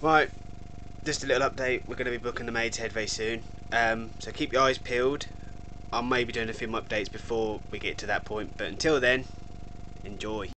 Right, just a little update. We're going to be booking the Maid's Head very soon, so keep your eyes peeled. I may be doing a few more updates before we get to that point, but until then, enjoy.